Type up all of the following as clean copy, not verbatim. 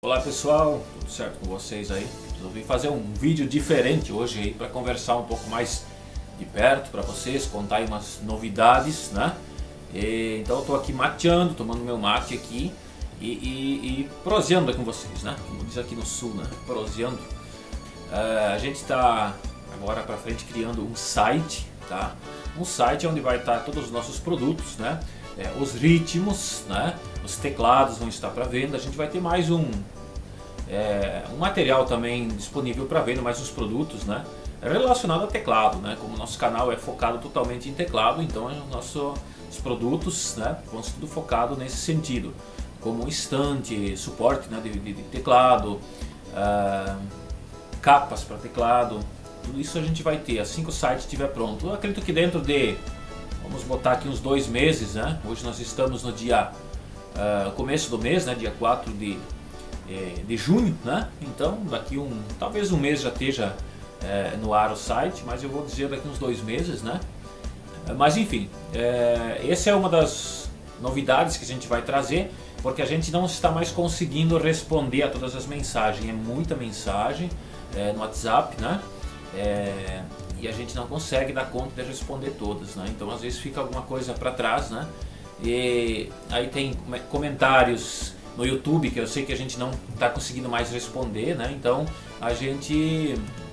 Olá pessoal, tudo certo com vocês aí? Resolvi fazer um vídeo diferente hoje aí para conversar um pouco mais de perto para vocês, contar aí umas novidades, né? Então eu tô aqui mateando, tomando meu mate aqui e proseando com vocês, né? Como diz aqui no sul, né? Proseando. A gente está agora para frente criando um site, tá? Um site onde vai estar todos os nossos produtos, né? Os ritmos, né? Os teclados vão estar para venda. A gente vai ter mais um material também disponível para venda, mais os produtos, né? Relacionado a teclado, né? Como o nosso canal é focado totalmente em teclado, então os produtos, né, vão ser tudo focado nesse sentido, como estante, suporte, né, de teclado, capas para teclado, tudo isso a gente vai ter assim que o site estiver pronto. Eu acredito que dentro de, vamos botar aqui uns 2 meses, né? Hoje nós estamos no dia começo do mês, né? Dia 4 de junho, né? Então daqui talvez um mês já esteja no ar o site, mas eu vou dizer daqui uns 2 meses, né? Mas enfim, essa é uma das novidades que a gente vai trazer, porque a gente não está mais conseguindo responder a todas as mensagens, é muita mensagem no WhatsApp, né? E a gente não consegue dar conta de responder todas, né? Então às vezes fica alguma coisa para trás, né? E aí tem comentários no YouTube que eu sei que a gente não está conseguindo mais responder, né? Então a gente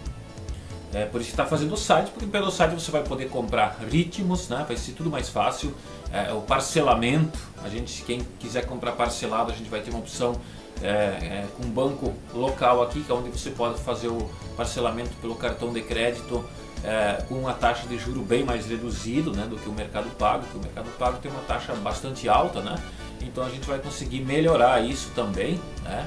por isso que está fazendo o site, porque pelo site você vai poder comprar ritmos, né? Vai ser tudo mais fácil. O parcelamento, quem quiser comprar parcelado, a gente vai ter uma opção com um banco local aqui, que é onde você pode fazer o parcelamento pelo cartão de crédito com uma taxa de juro bem mais reduzido, né, do que o Mercado Pago, porque o Mercado Pago tem uma taxa bastante alta, né? Então a gente vai conseguir melhorar isso também, né?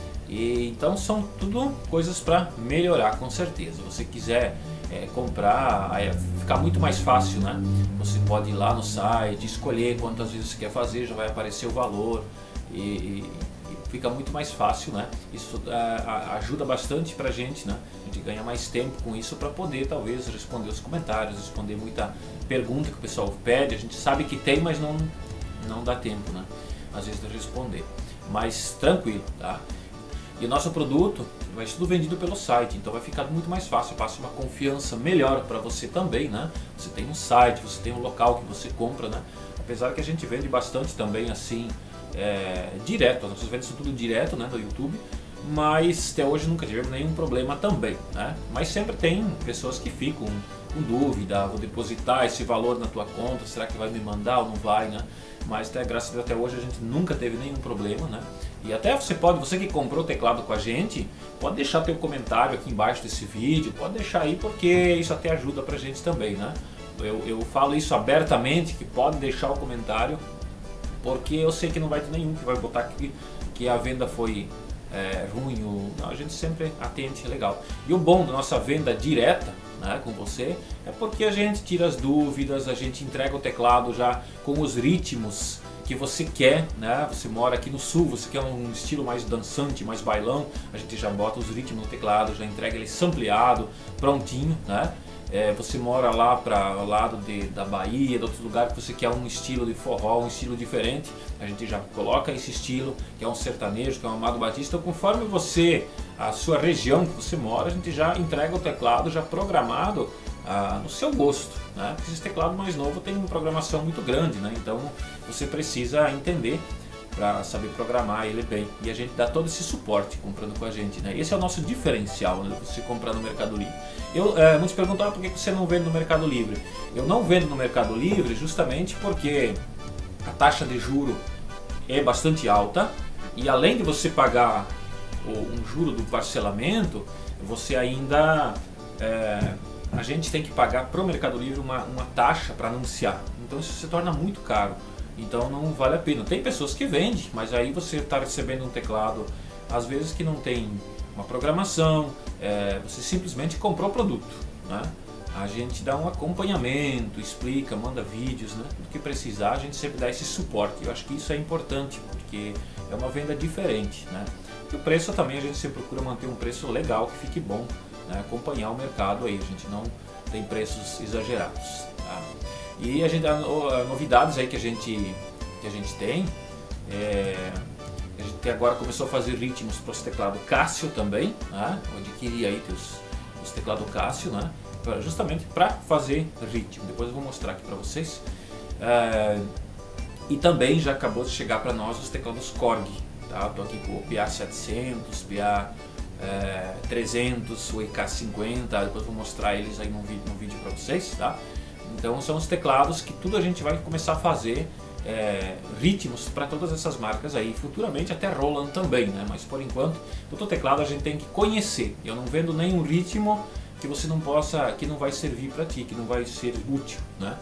Então são tudo coisas para melhorar, com certeza. Se você quiser comprar, fica muito mais fácil, né? Você pode ir lá no site, escolher quantas vezes você quer fazer, já vai aparecer o valor e fica muito mais fácil, né? Isso ajuda bastante pra gente, né? A gente ganha mais tempo com isso para poder talvez responder os comentários, responder muita pergunta que o pessoal pede. A gente sabe que tem, mas não dá tempo, né? Às vezes de responder. Mas tranquilo, tá? E o nosso produto vai ser tudo vendido pelo site, então vai ficar muito mais fácil, passa uma confiança melhor para você também, né? Você tem um site, você tem um local que você compra, né? Apesar que a gente vende bastante também assim, direto, as nossas vendas são tudo direto, né, do YouTube, mas até hoje nunca tivemos nenhum problema também, né? Mas sempre tem pessoas que ficam com dúvida, vou depositar esse valor na tua conta, será que vai me mandar ou não vai, né? Mas graças a Deus até hoje a gente nunca teve nenhum problema, né? E até você que comprou o teclado com a gente, pode deixar teu comentário aqui embaixo desse vídeo, pode deixar aí, porque isso até ajuda pra gente também, né? Eu falo isso abertamente, que pode deixar o comentário, porque eu sei que não vai ter nenhum que vai botar que a venda foi ruim, não, a gente sempre atende, legal. E o bom da nossa venda direta, né, com você, é porque a gente tira as dúvidas, a gente entrega o teclado já com os ritmos que você quer, né? Você mora aqui no sul, você quer um estilo mais dançante, mais bailão, a gente já bota os ritmos no teclado, já entrega ele sampleado, prontinho, né? Você mora lá para o lado da Bahia, de outro lugar que você quer um estilo de forró, um estilo diferente, a gente já coloca esse estilo, que é um sertanejo, que é um Amado Batista. Então, conforme a sua região que você mora, a gente já entrega o teclado já programado no seu gosto, né? Porque esse teclado mais novo tem uma programação muito grande, né? Então você precisa entender para saber programar ele bem, e a gente dá todo esse suporte comprando com a gente, né? Esse é o nosso diferencial, né? Você comprar no Mercado Livre. Muitos perguntam, por que você não vende no Mercado Livre? Eu não vendo no Mercado Livre justamente porque a taxa de juro é bastante alta, e além de você pagar um juro do parcelamento, você ainda a gente tem que pagar para o Mercado Livre uma taxa para anunciar, então isso se torna muito caro. Então não vale a pena. Tem pessoas que vendem, mas aí você está recebendo um teclado, às vezes que não tem uma programação, você simplesmente comprou o produto, né? A gente dá um acompanhamento, explica, manda vídeos, né? Tudo que precisar, a gente sempre dá esse suporte. Eu acho que isso é importante, porque é uma venda diferente, né? E o preço também, a gente sempre procura manter um preço legal, que fique bom, né? Acompanhar o mercado aí, a gente não tem preços exagerados, tá? E a gente novidades aí que a gente tem, A gente agora começou a fazer ritmos para os teclados Casio também, né? Eu adquiri aí os teclados Casio, né? Justamente para fazer ritmo. Depois eu vou mostrar aqui para vocês. E também já acabou de chegar para nós os teclados Korg. Tá? Estou aqui com o PA700, PA300, o EK50. Depois vou mostrar eles aí no vídeo para vocês. Tá? Então são os teclados que tudo a gente vai começar a fazer ritmos para todas essas marcas aí, futuramente até Roland também, né? Mas por enquanto todo teclado a gente tem que conhecer. Eu não vendo nenhum ritmo que você não possa, que não vai servir para ti, que não vai ser útil, né?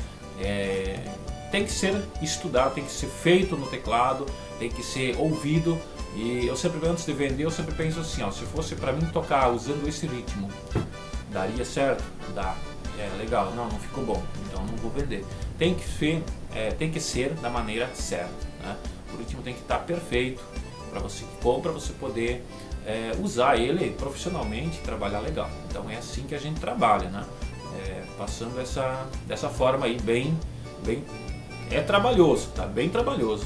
Tem que ser estudado, tem que ser feito no teclado, tem que ser ouvido. E eu sempre, antes de vender, eu sempre penso assim, ó, se fosse para mim tocar usando esse ritmo, daria certo? Dá. Legal, não ficou bom, então não vou vender. Tem que ser da maneira certa, né? O ritmo tem que estar perfeito para você que compra, você poder usar ele profissionalmente, trabalhar legal. Então é assim que a gente trabalha, né? Passando dessa forma aí, bem trabalhoso, tá? Bem trabalhoso.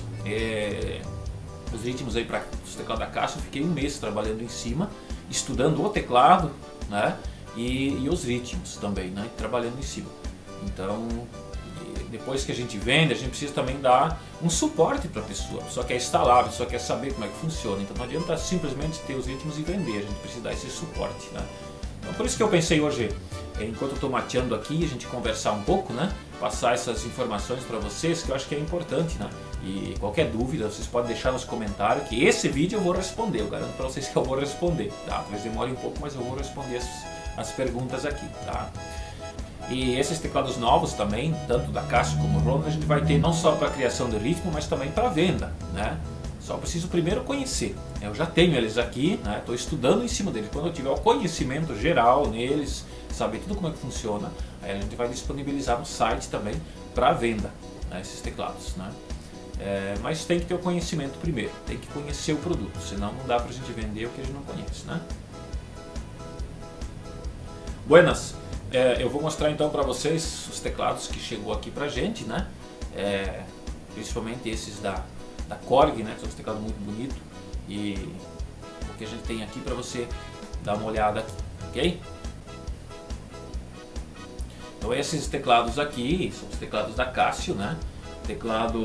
Os ritmos aí para os teclados da Casio, eu fiquei um mês trabalhando em cima, estudando o teclado, né? E os ritmos também, né? Trabalhando em cima. Então, depois que a gente vende, a gente precisa também dar um suporte para a pessoa. A pessoa quer instalar, a pessoa quer saber como é que funciona. Então não adianta simplesmente ter os ritmos e vender, a gente precisa dar esse suporte, né? Então por isso que eu pensei hoje, enquanto eu estou mateando aqui, a gente conversar um pouco, né? Passar essas informações para vocês, que eu acho que é importante, né? E qualquer dúvida, vocês podem deixar nos comentários, que esse vídeo eu vou responder, eu garanto para vocês que eu vou responder, tá? Talvez demore um pouco, mas eu vou responder as perguntas aqui, tá? E esses teclados novos também, tanto da Casio como Roland, a gente vai ter não só para criação de ritmo, mas também para venda, né? Só preciso primeiro conhecer. Eu já tenho eles aqui, né? Estou estudando em cima deles. Quando eu tiver o conhecimento geral neles, saber tudo como é que funciona, aí a gente vai disponibilizar no site também para venda, né? Esses teclados, né? Mas tem que ter o conhecimento primeiro, tem que conhecer o produto, senão não dá para a gente vender o que a gente não conhece, né? Buenas! Eu vou mostrar então para vocês os teclados que chegou aqui pra gente, né? Principalmente esses da Korg, né? Que são um teclado muito bonito, e o que a gente tem aqui para você dar uma olhada aqui, ok? Então esses teclados aqui são os teclados da Casio, né? Teclado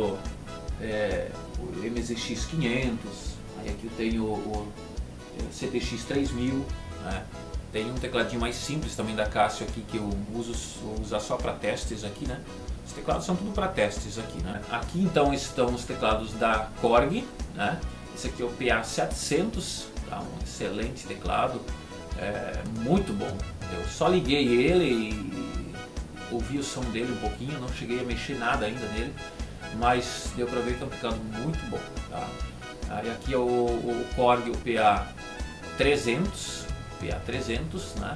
o MZX 500, aí aqui eu tenho o CTX 3000, né? Tem um tecladinho mais simples também da Casio aqui que eu vou usar só para testes aqui, né? Os teclados são tudo para testes aqui, né? Aqui então estão os teclados da Korg, né? Esse aqui é o PA700, tá? Um excelente teclado, muito bom. Eu só liguei ele e ouvi o som dele um pouquinho, não cheguei a mexer nada ainda nele, mas deu para ver que é um teclado muito bom, tá? Aí aqui é o Korg, o PA300, né?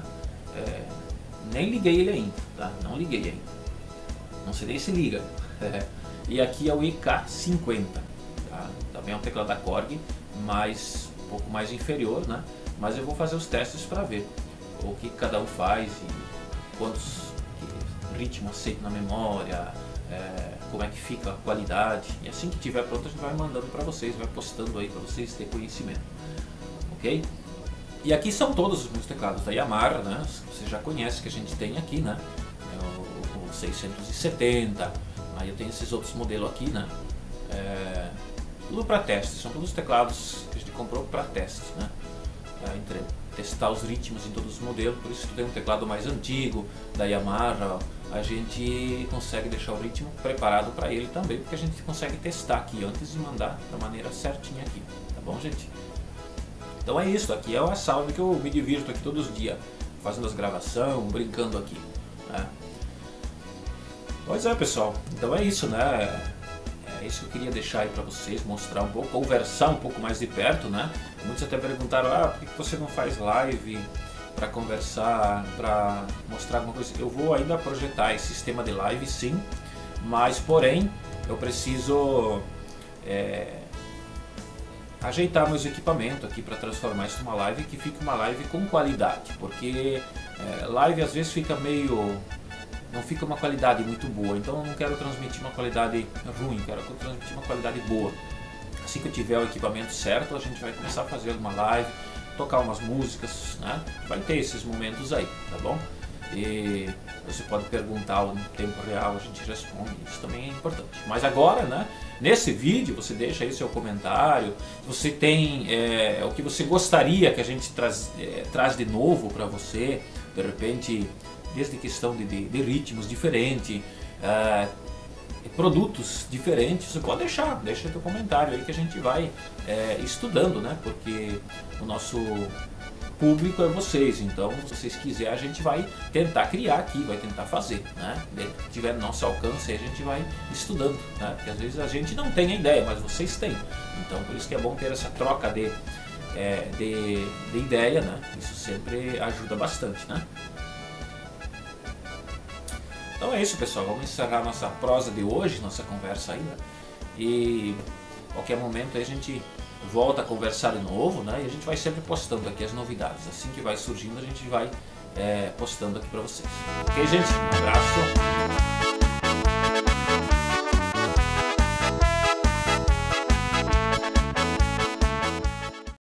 Nem liguei ele ainda, tá? Não liguei ainda. Não sei nem se liga. E aqui é o EK50, tá? Também é um teclado da Korg, mas um pouco mais inferior, né? Mas eu vou fazer os testes para ver o que cada um faz e quantos ritmos aceita na memória, como é que fica a qualidade. E assim que tiver pronto a gente vai mandando para vocês, vai postando aí para vocês terem conhecimento, ok? E aqui são todos os meus teclados da Yamaha, né? Você já conhece que a gente tem aqui, né? O 670, aí eu tenho esses outros modelos aqui, né? Tudo para teste, são todos os teclados que a gente comprou para teste, né? Testar os ritmos em todos os modelos, por isso que tem um teclado mais antigo da Yamaha, a gente consegue deixar o ritmo preparado para ele também, porque a gente consegue testar aqui antes de mandar da maneira certinha aqui, tá bom, gente? Então é isso, aqui é uma sala que eu me divirto aqui todos os dias, fazendo as gravações, brincando aqui, né? Pois é, pessoal, então é isso, né? É isso que eu queria deixar aí para vocês, mostrar um pouco, conversar um pouco mais de perto, né? Muitos até perguntaram, por que você não faz live para conversar, para mostrar alguma coisa? Eu vou ainda projetar esse sistema de live, sim, mas porém eu preciso ajeitar meus equipamentos aqui para transformar isso numa live que fique uma live com qualidade, porque live às vezes fica meio... não fica uma qualidade muito boa, então eu não quero transmitir uma qualidade ruim, quero transmitir uma qualidade boa. Assim que eu tiver o equipamento certo, a gente vai começar a fazer uma live, tocar umas músicas, né? Vai ter esses momentos aí, tá bom? E você pode perguntar no tempo real, a gente responde, isso também é importante. Mas agora, né, nesse vídeo, você deixa aí seu comentário, se você tem o que você gostaria que a gente traz de novo para você, de repente, desde questão de ritmos diferentes, produtos diferentes, você pode deixa teu comentário aí que a gente vai estudando, né? Porque o nosso público é vocês, então se vocês quiserem a gente vai tentar criar aqui, vai tentar fazer, né? Se tiver no nosso alcance a gente vai estudando, né? Porque às vezes a gente não tem a ideia, mas vocês têm, então por isso que é bom ter essa troca de ideia, né? Isso sempre ajuda bastante, né? Então é isso, pessoal, vamos encerrar nossa prosa de hoje, nossa conversa aí, né? E qualquer momento aí a gente volta a conversar de novo, né? E a gente vai sempre postando aqui as novidades. Assim que vai surgindo a gente vai postando aqui para vocês. Ok, gente? Um abraço.